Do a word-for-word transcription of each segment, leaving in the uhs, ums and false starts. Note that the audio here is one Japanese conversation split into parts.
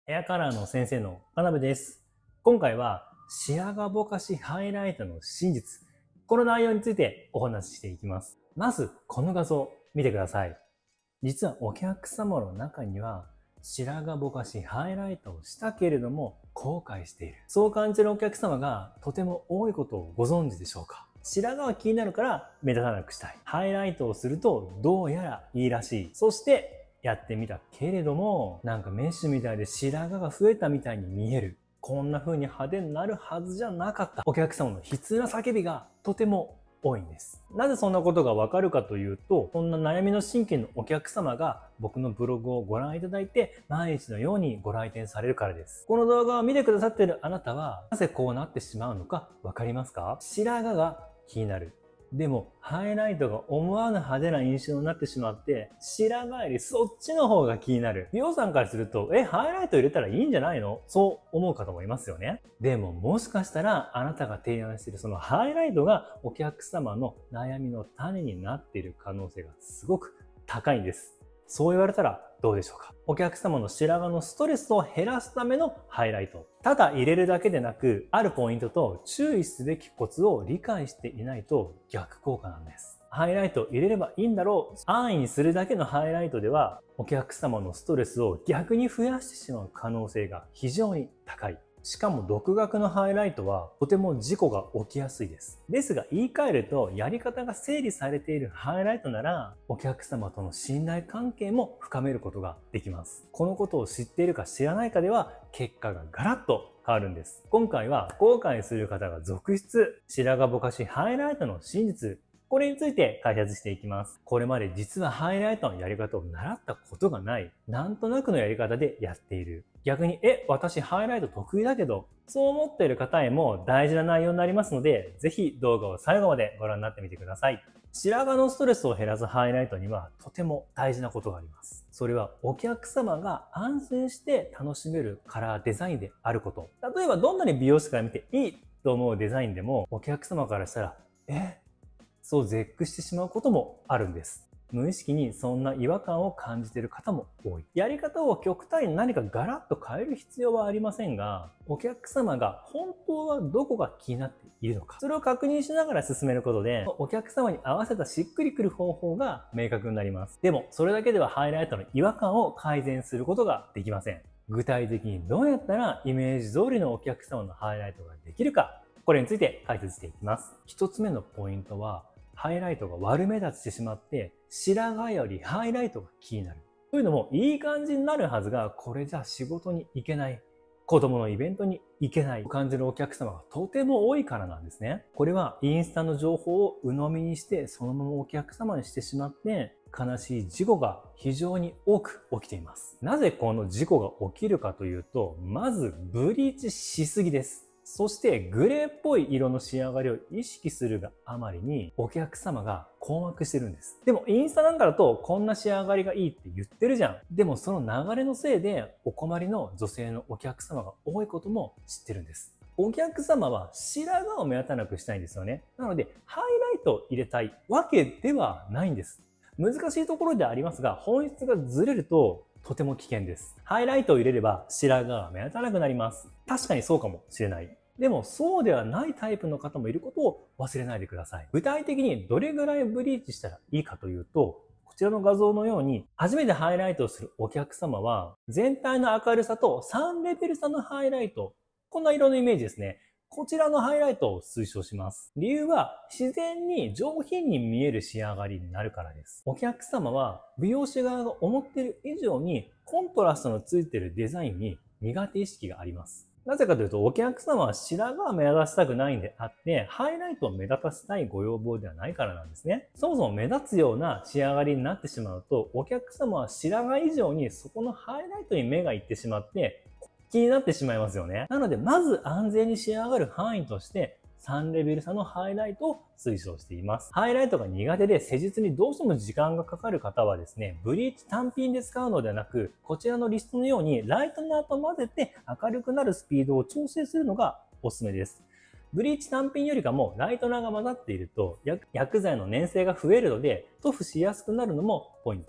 ヘアカラーの先生の真鍋です。今回は白髪ぼかしハイライトの真実。この内容についてお話ししていきます。まずこの画像見てください。実はお客様の中には白髪ぼかしハイライトをしたけれども後悔している。そう感じるお客様がとても多いことをご存知でしょうか？白髪は気になるから目立たなくしたい。ハイライトをするとどうやらいいらしい。そしてやってみたけれども、なんかメッシュみたいで白髪が増えたみたいに見える。こんな風に派手になるはずじゃなかった。お客様の悲痛な叫びがとても多いんです。なぜそんなことがわかるかというと、そんな悩みの神経のお客様が僕のブログをご覧いただいて、毎日のようにご来店されるからです。この動画を見てくださっているあなたは、なぜこうなってしまうのかわかりますか？白髪が気になる。でも、ハイライトが思わぬ派手な印象になってしまって、白髪よりそっちの方が気になる。美容さんからすると、え、ハイライト入れたらいいんじゃないの？そう思う方もいますよね。でも、もしかしたら、あなたが提案しているそのハイライトがお客様の悩みの種になっている可能性がすごく高いんです。そう言われたらどうでしょうか？お客様の白髪のストレスを減らすためのハイライト。ただ入れるだけでなく、あるポイントと注意すべきコツを理解していないと逆効果なんです。ハイライトを入れればいいんだろう。安易にするだけのハイライトでは、お客様のストレスを逆に増やしてしまう可能性が非常に高い。しかも独学のハイライトはとても事故が起きやすいです。ですが言い換えると、やり方が整理されているハイライトならお客様との信頼関係も深めることができます。このことを知っているか知らないかでは結果がガラッと変わるんです。今回は後悔する方が続出、白髪ぼかしハイライトの真実、これについて解説していきます。これまで実はハイライトのやり方を習ったことがない、なんとなくのやり方でやっている。逆に、え、私ハイライト得意だけど、そう思っている方へも大事な内容になりますので、ぜひ動画を最後までご覧になってみてください。白髪のストレスを減らすハイライトにはとても大事なことがあります。それはお客様が安心して楽しめるカラーデザインであること。例えばどんなに美容師から見ていいと思うデザインでも、お客様からしたら、え、そう絶句してしまうこともあるんです。無意識にそんな違和感を感じている方も多い。やり方を極端に何かガラッと変える必要はありませんが、お客様が本当はどこが気になっているのか、それを確認しながら進めることで、お客様に合わせたしっくりくる方法が明確になります。でも、それだけではハイライトの違和感を改善することができません。具体的にどうやったらイメージ通りのお客様のハイライトができるか、これについて解説していきます。一つ目のポイントは、ハイライトが悪目立ちしてしまって、白髪よりハイライトが気になる。というのも、いい感じになるはずが、これじゃ仕事に行けない。子供のイベントに行けないと感じるお客様がとても多いからなんですね。これはインスタの情報を鵜呑みにして、そのままお客様にしてしまって、悲しい事故が非常に多く起きています。なぜこの事故が起きるかというと、まずブリーチしすぎです。そしてグレーっぽい色の仕上がりを意識するがあまりにお客様が困惑してるんです。でもインスタなんかだとこんな仕上がりがいいって言ってるじゃん。でもその流れのせいでお困りの女性のお客様が多いことも知ってるんです。お客様は白髪を目立たなくしたいんですよね。なのでハイライトを入れたいわけではないんです。難しいところではありますが、本質がずれるととても危険です。ハイライトを入れれば白髪が目立たなくなります。確かにそうかもしれない。でもそうではないタイプの方もいることを忘れないでください。具体的にどれぐらいブリーチしたらいいかというと、こちらの画像のように初めてハイライトをするお客様は全体の明るさとさんレベル差のハイライト、こんな色のイメージですね。こちらのハイライトを推奨します。理由は自然に上品に見える仕上がりになるからです。お客様は美容師側が思っている以上にコントラストのついているデザインに苦手意識があります。なぜかというと、お客様は白髪を目立たせたくないんであって、ハイライトを目立たせたいご要望ではないからなんですね。そもそも目立つような仕上がりになってしまうと、お客様は白髪以上にそこのハイライトに目がいってしまって、気になってしまいますよね。なので、まず安全に仕上がる範囲として、さんレベル差のハイライトを推奨しています。ハイライトが苦手で施術にどうしても時間がかかる方はですね、ブリーチ単品で使うのではなく、こちらのリストのようにライトナーと混ぜて明るくなるスピードを調整するのがおすすめです。ブリーチ単品よりかもライトナーが混ざっていると薬剤の粘性が増えるので塗布しやすくなるのもポイント。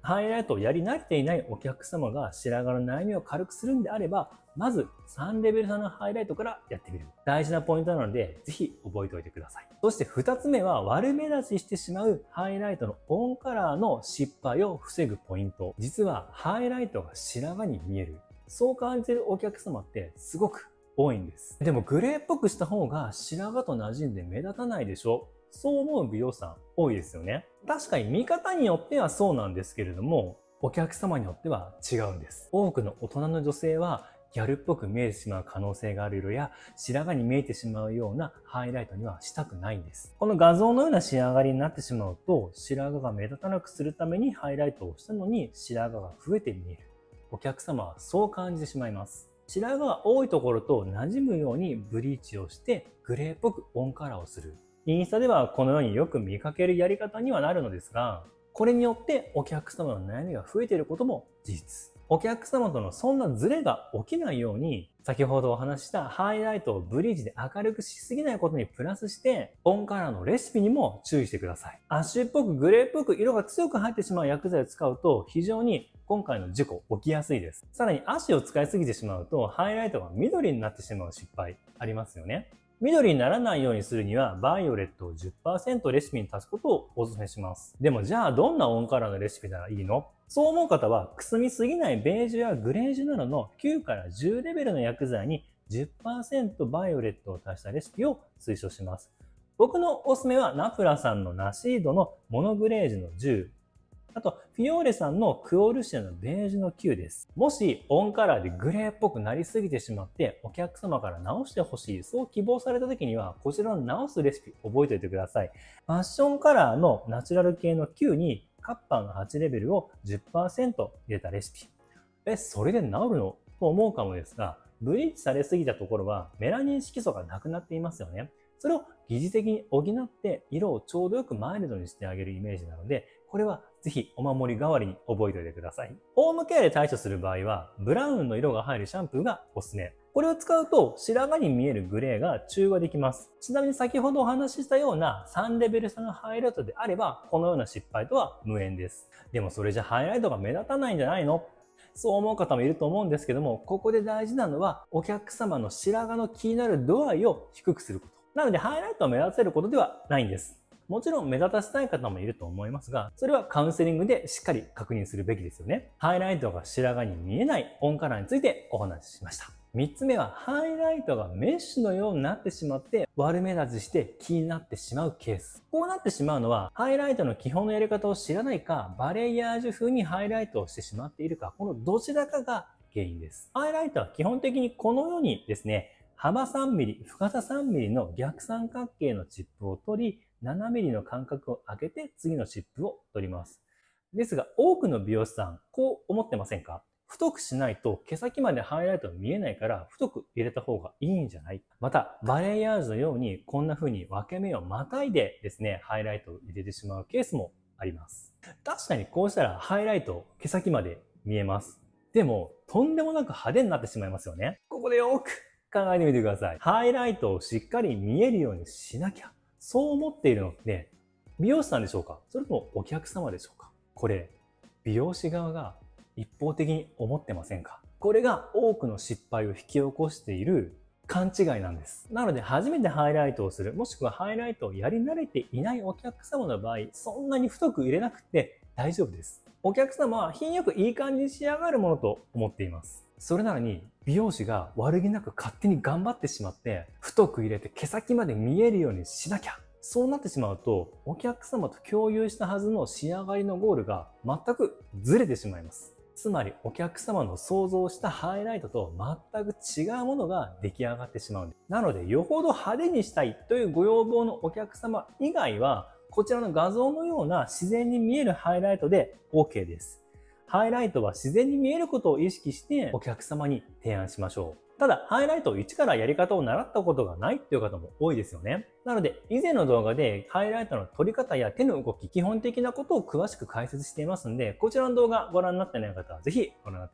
ハイライトをやり慣れていないお客様が白髪の悩みを軽くするんであれば、まずさんレベル差のハイライトからやってみる。大事なポイントなので、ぜひ覚えておいてください。そしてふたつめは、悪目立ちしてしまうハイライトのオンカラーの失敗を防ぐポイント。実はハイライトが白髪に見える。そう感じるお客様ってすごく多いんです。でもグレーっぽくした方が白髪と馴染んで目立たないでしょ？そう思う美容師さん多いですよね。確かに見方によってはそうなんですけれども、お客様によっては違うんです。多くの大人の女性はギャルっぽく見えてしまう可能性がある色や白髪に見えてしまうようなハイライトにはしたくないんです。この画像のような仕上がりになってしまうと、白髪が目立たなくするためにハイライトをしたのに白髪が増えて見える。お客様はそう感じてしまいます。白髪が多いところと馴染むようにブリーチをしてグレーっぽくオンカラーをする。インスタではこのようによく見かけるやり方にはなるのですが、これによってお客様の悩みが増えていることも事実。お客様とのそんなズレが起きないように、先ほどお話ししたハイライトをブリーチで明るくしすぎないことにプラスして、オンカラーのレシピにも注意してください。アッシュっぽくグレーっぽく色が強く入ってしまう薬剤を使うと非常に今回の事故起きやすいです。さらにアッシュを使いすぎてしまうとハイライトが緑になってしまう失敗ありますよね。緑にならないようにするにはバイオレットを じゅっパーセント レシピに足すことをお勧めします。でもじゃあどんなオンカラーのレシピならいいの？そう思う方はくすみすぎないベージュやグレージュなどのきゅうからじゅうレベルの薬剤に じゅっパーセント バイオレットを足したレシピを推奨します。僕のおすすめはナプラさんのナシードのモノグレージュのじゅう、あと、フィオーレさんのクオルシアのベージュのきゅうです。もし、オンカラーでグレーっぽくなりすぎてしまって、お客様から直してほしい、そう希望された時には、こちらの直すレシピ覚えておいてください。ファッションカラーのナチュラル系のきゅうに、カッパーのはちレベルを じゅっパーセント 入れたレシピ。え、それで治るの？と思うかもですが、ブリーチされすぎたところは、メラニン色素がなくなっていますよね。それを疑似的に補って色をちょうどよくマイルドにしてあげるイメージなので、これはぜひお守り代わりに覚えておいてください。ホームケアで対処する場合は、ブラウンの色が入るシャンプーがおすすめ。これを使うと白髪に見えるグレーが中和できます。ちなみに先ほどお話ししたようなさんレベル差のハイライトであれば、このような失敗とは無縁です。でもそれじゃハイライトが目立たないんじゃないの？そう思う方もいると思うんですけども、ここで大事なのはお客様の白髪の気になる度合いを低くすること。なのでハイライトを目立たせることではないんです。もちろん目立たせたい方もいると思いますが、それはカウンセリングでしっかり確認するべきですよね。ハイライトが白髪に見えないオンカラーについてお話ししました。みっつめはハイライトがメッシュのようになってしまって悪目立ちして気になってしまうケース。こうなってしまうのはハイライトの基本のやり方を知らないか、バレエヤージュ風にハイライトをしてしまっているか、このどちらかが原因です。ハイライトは基本的にこのようにですね、幅さんミリ、深ささんミリの逆三角形のチップを取り、ななミリの間隔を空けて次のチップを取ります。ですが多くの美容師さん、こう思ってませんか？太くしないと毛先までハイライト見えないから太く入れた方がいいんじゃない？また、バレエヤージュのようにこんな風に分け目をまたいでですね、ハイライトを入れてしまうケースもあります。確かにこうしたらハイライト毛先まで見えます。でも、とんでもなく派手になってしまいますよね。ここでよく考えてみてください。ハイライトをしっかり見えるようにしなきゃ。そう思っているのって美容師さんでしょうか？それともお客様でしょうか？これ、美容師側が一方的に思ってませんか？これが多くの失敗を引き起こしている勘違いなんです。なので初めてハイライトをする、もしくはハイライトをやり慣れていないお客様の場合、そんなに太く入れなくて大丈夫です。お客様は品よくいい感じに仕上がるものと思っています。それなのに美容師が悪気なく勝手に頑張ってしまって太く入れて毛先まで見えるようにしなきゃ。そうなってしまうとお客様と共有したはずの仕上がりのゴールが全くずれてしまいます。つまりお客様の想像したハイライトと全く違うものが出来上がってしまうんです。なのでよほど派手にしたいというご要望のお客様以外はこちらの画像のような自然に見えるハイライトで OK です。ハイライトは自然に見えることを意識してお客様に提案しましょう。ただ、ハイライトを一からやり方を習ったことがないっていう方も多いですよね。なので、以前の動画でハイライトの取り方や手の動き、基本的なことを詳しく解説していますので、こちらの動画ご覧になってない方はぜひご覧になってみてください。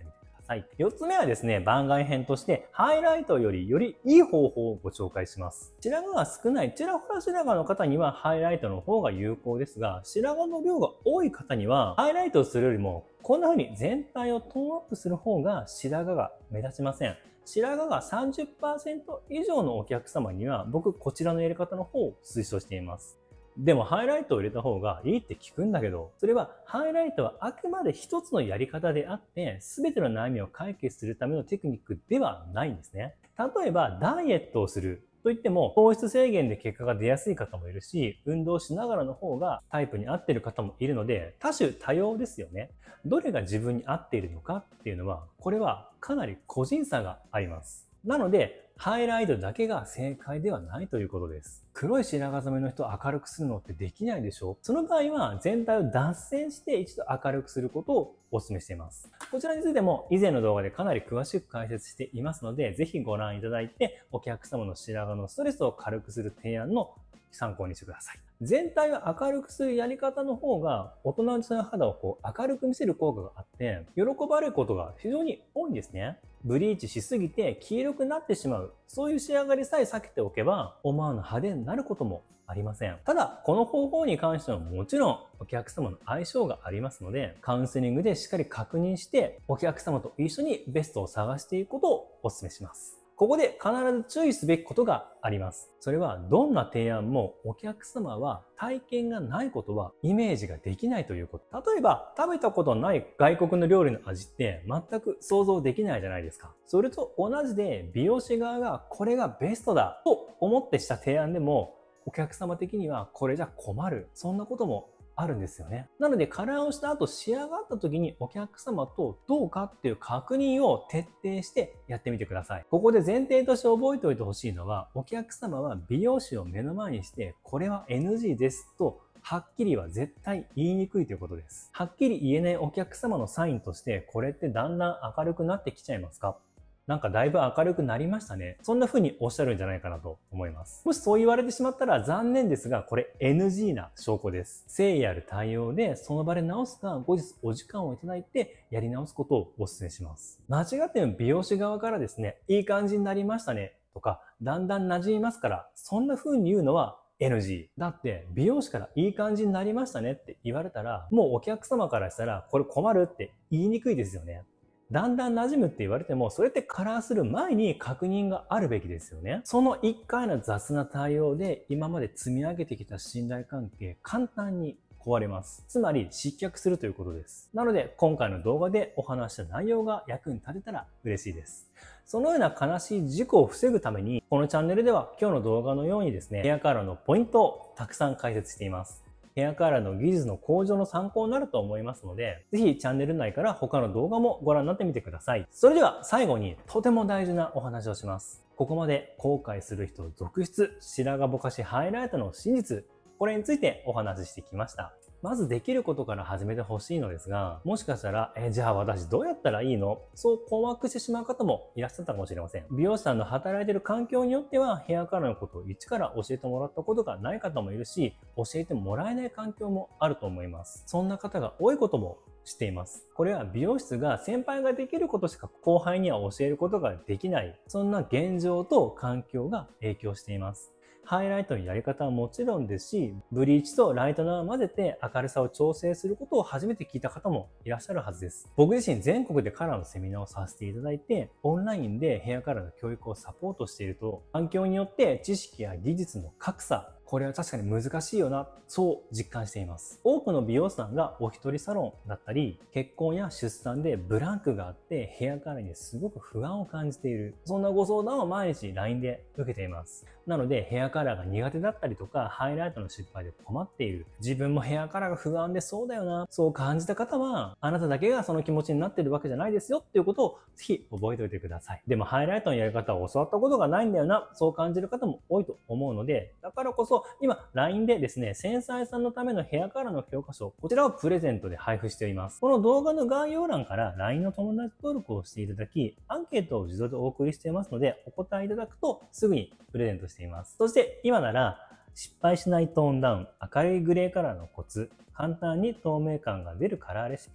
さい。よっつめはですね、番外編としてハイライトよりよりいい方法をご紹介します。白髪が少ないちらほら白髪の方にはハイライトの方が有効ですが、白髪の量が多い方にはハイライトをするよりもこんな風に全体をトーンアップする方が白髪が目立ちません。白髪が さんじゅっパーセント 以上のお客様には僕こちらのやり方の方を推奨しています。でもハイライトを入れた方がいいって聞くんだけど、それはハイライトはあくまで一つのやり方であって、全ての悩みを解決するためのテクニックではないんですね。例えばダイエットをするといっても、糖質制限で結果が出やすい方もいるし、運動しながらの方がタイプに合っている方もいるので、多種多様ですよね。どれが自分に合っているのかっていうのは、これはかなり個人差があります。なので、ハイライトだけが正解ではないということです。黒い白髪染めの人を明るくするのってできないでしょ？その場合は全体を脱線して一度明るくすることをお勧めしています。こちらについても以前の動画でかなり詳しく解説していますので、ぜひご覧いただいてお客様の白髪のストレスを軽くする提案の参考にしてください。全体を明るくするやり方の方が大人の肌をこう明るく見せる効果があって喜ばれることが非常に多いんですね。ブリーチしすぎて黄色くなってしまう、そういう仕上がりさえ避けておけば思わぬ派手になることもありません。ただこの方法に関してはもちろんお客様の相性がありますので、カウンセリングでしっかり確認してお客様と一緒にベストを探していくことをお勧めします。ここで必ず注意すべきことがあります。それはどんな提案もお客様は体験がないことはイメージができないということ。例えば食べたことない外国の料理の味って全く想像できないじゃないですか。それと同じで美容師側がこれがベストだと思ってした提案でもお客様的にはこれじゃ困る。そんなこともあるんですよね。なのでカラーをした後仕上がった時にお客様とどうかっていう確認を徹底してやってみてください。ここで前提として覚えておいてほしいのは、お客様は美容師を目の前にしてこれは エヌジー ですとはっきりは絶対言いにくいということです。はっきり言えないお客様のサインとしてこれってだんだん明るくなってきちゃいますか？なんかだいぶ明るくなりましたね。そんな風におっしゃるんじゃないかなと思います。もしそう言われてしまったら残念ですが、これ エヌジー な証拠です。誠意ある対応でその場で直すか、後日お時間をいただいてやり直すことをお勧めします。間違っても美容師側からですね、いい感じになりましたねとか、だんだん馴染みますから、そんな風に言うのはエヌジー。だって美容師からいい感じになりましたねって言われたら、もうお客様からしたらこれ困るって言いにくいですよね。だんだん馴染むって言われても、それってカラーする前に確認があるべきですよね。そのいっかいの雑な対応で今まで積み上げてきた信頼関係、簡単に壊れます。つまり失脚するということです。なので今回の動画でお話した内容が役に立てたら嬉しいです。そのような悲しい事故を防ぐために、このチャンネルでは今日の動画のようにですね、ヘアカラーのポイントをたくさん解説しています。ヘアカラーの技術の向上の参考になると思いますので、ぜひチャンネル内から他の動画もご覧になってみてください。それでは最後にとても大事なお話をします。ここまで後悔する人続出、白髪ぼかしハイライトの真実、これについてお話ししてきました。まずできることから始めてほしいのですが、もしかしたら、え、じゃあ私どうやったらいいの？そう困惑してしまう方もいらっしゃったかもしれません。美容師さんの働いている環境によっては、ヘアカラーのことを一から教えてもらったことがない方もいるし、教えてもらえない環境もあると思います。そんな方が多いことも知っています。これは美容室が先輩ができることしか後輩には教えることができない、そんな現状と環境が影響しています。ハイライトのやり方はもちろんですし、ブリーチとライトナーを混ぜて明るさを調整することを初めて聞いた方もいらっしゃるはずです。僕自身全国でカラーのセミナーをさせていただいて、オンラインでヘアカラーの教育をサポートしていると、環境によって知識や技術の格差、これは確かに難しいよな、そう実感しています。多くの美容師さんがお一人サロンだったり、結婚や出産でブランクがあってヘアカラーにすごく不安を感じている。そんなご相談を毎日 ライン で受けています。なのでヘアカラーが苦手だったりとか、ハイライトの失敗で困っている。自分もヘアカラーが不安でそうだよな、そう感じた方は、あなただけがその気持ちになっているわけじゃないですよっていうことをぜひ覚えておいてください。でもハイライトのやり方を教わったことがないんだよな、そう感じる方も多いと思うので、だからこそ今 ライン でですね、繊細さんのためのヘアカラーの教科書、こちらをプレゼントで配布しております。この動画の概要欄から ライン の友達登録をしていただき、アンケートを自動でお送りしていますので、お答えいただくとすぐにプレゼントしています。そして今なら失敗しないトーンダウン、明るいグレーカラーのコツ、簡単に透明感が出るカラーレシピ、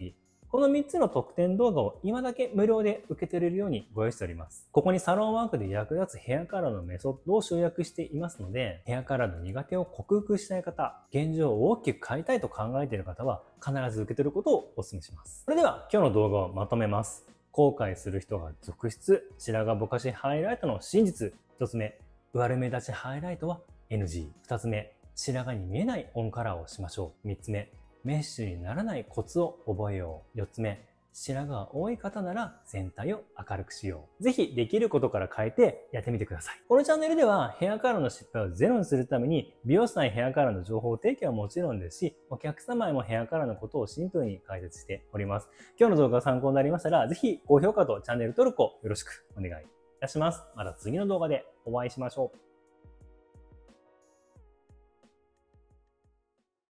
このみっつの特典動画を今だけ無料で受け取れるようにご用意しております。ここにサロンワークで役立つヘアカラーのメソッドを集約していますので、ヘアカラーの苦手を克服したい方、現状を大きく変えたいと考えている方は必ず受け取ることをお勧めします。それでは今日の動画をまとめます。後悔する人が続出、白髪ぼかしハイライトの真実。ひとつめ、悪目立ちハイライトは エヌジー。ふたつめ、白髪に見えないオンカラーをしましょう。みっつめ、メッシュにならないコツを覚えよう。よっつめ、白髪が多い方なら全体を明るくしよう。ぜひできることから変えてやってみてください。このチャンネルではヘアカラーの失敗をゼロにするために美容師さんやヘアカラーの情報提供はもちろんですし、お客様へもヘアカラーのことをシンプルに解説しております。今日の動画が参考になりましたら、ぜひ高評価とチャンネル登録をよろしくお願いいたします。また次の動画でお会いしましょう。